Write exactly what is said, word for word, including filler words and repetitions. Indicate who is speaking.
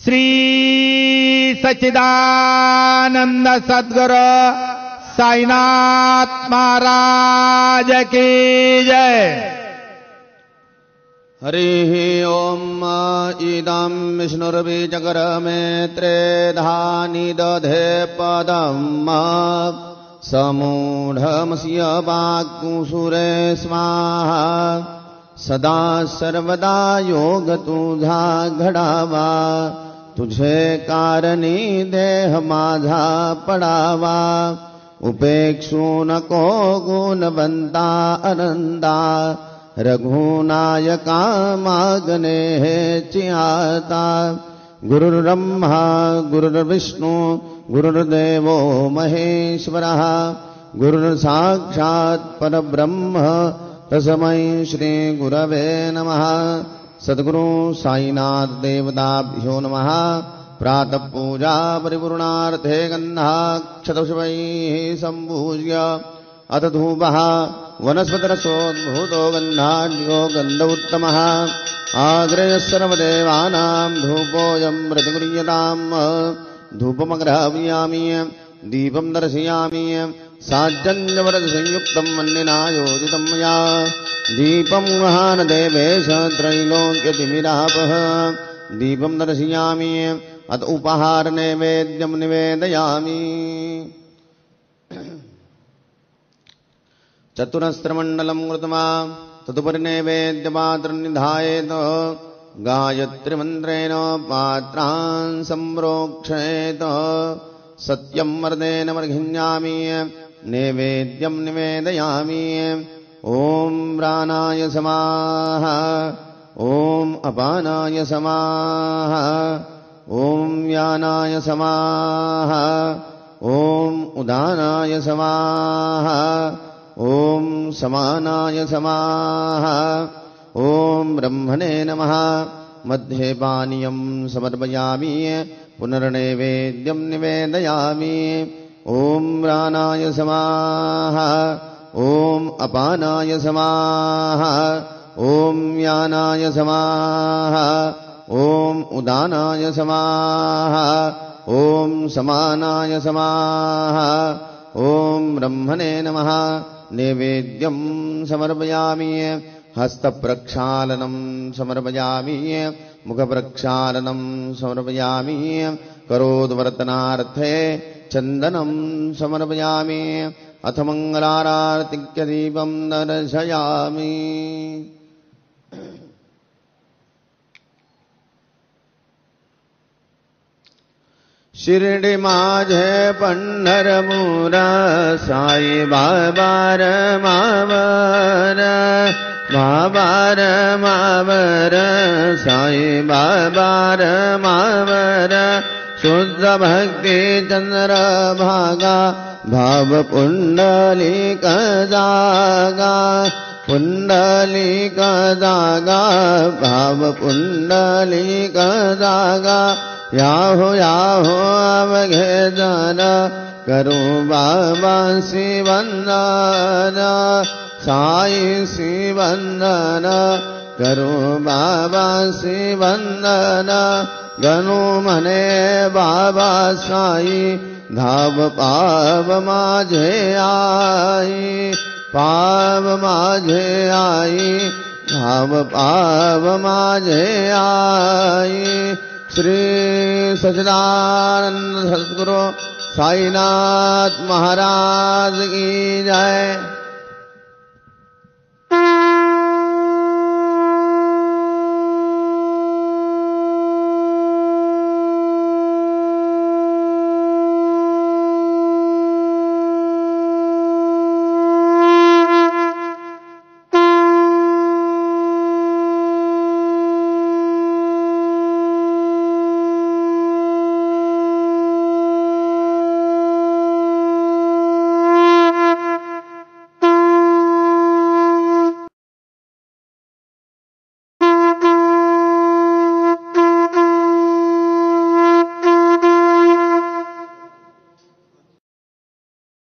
Speaker 1: श्री सच्चिदानंद सद्गुरु साईनाथ महाराज की जय।
Speaker 2: हरिः ओम इदं विष्णुर्विजगरमेत्रे धानि दधे पदम् समूढमस्य वाक्कुसुरे स्वाहा सदा सर्वदा योग तुझा घडावा तुझे कारणी देह माझा पडावा उपेक्षू नको गुणवंता आनंदा रघुनायका मागणे चियाता गुरुर्ब्रह्मा गुरुर्विष्णु गुरुर्देवो महेश्वरः गुरुर्साक्षात् परब्रह्म तस्मै श्री गुरवे नमः। सद्गुरु साईनाथ देवताभ्यो नमः। प्रातः पूजा परिपूर्णार्थे गन्धाक्षतपुष्पैः सम्पूज्य अथ धूपः वनस्पतिरसोद्भूतो गन्धाढ्यो गन्ध उत्तमः आग्रयः सर्वदेवानां धूपोऽयं प्रतिगृह्यताम्। धूपमग्रहयामि दीपं दर्शयामि साज्जन्यवरदसंयुक्तं वह्निना योजितं मया दीपं महान् देवेश त्रैलोक्यतिमिरापः दीपं दर्शयामि अत उपहार नैवेद्यं निवेदयामि। चतुरस्रमण्डलं कृत्वा तदुपरि नैवेद्यपात्रं निधायेत् गायत्रीमन्त्रेण पात्रान् सम्प्रोक्षयेत् सत्यं वरदेन वर्धिन्यामि नैवेद्यं निवेदयामि। ॐ प्राणाय समाः ॐ अपानाय समाः ॐ व्यानाय समाः ॐ उदानाय समाः ॐ समानाय समाः ॐ ब्रह्मणे नमः। मध्ये पानीयं समर्पयामि पुनर्नैवेद्यं निवेदयामि। ॐ प्राणाय समाः ॐ अपानाय समाः ॐ व्यानाय समाः ॐ उदानाय समाः ॐ समानाय समाः ॐ ब्रह्मणे नमः। नैवेद्यं समर्पयामि हस्तप्रक्षालनं समर्पयामि मुखप्रक्षालनं समर्पयामि करोद्वर्तनार्थे चन्दनं समर्पयामि अथ मङ्गलारातिक्यदीपं दर्शयामि। शिर्डी माझे पंढरपूर साई बाबार मावर बाबार मावर साई बाबार मावर शुद्ध भक्ति चंद्र भागा भाव पुंडलिक जागा पुंडलिक जागा भाव पुंडलिक जागा याहो याहो अवघे जन करो बाबा सी वंदन साई सी वंदन करो बाबा सी वंदन गनु मने बाबा साई धाव पाव माझे आई पाव माझे आई धाव पाव माझे आई। श्री सच्चिदानंद सद्गुरु साईनाथ महाराज की जय।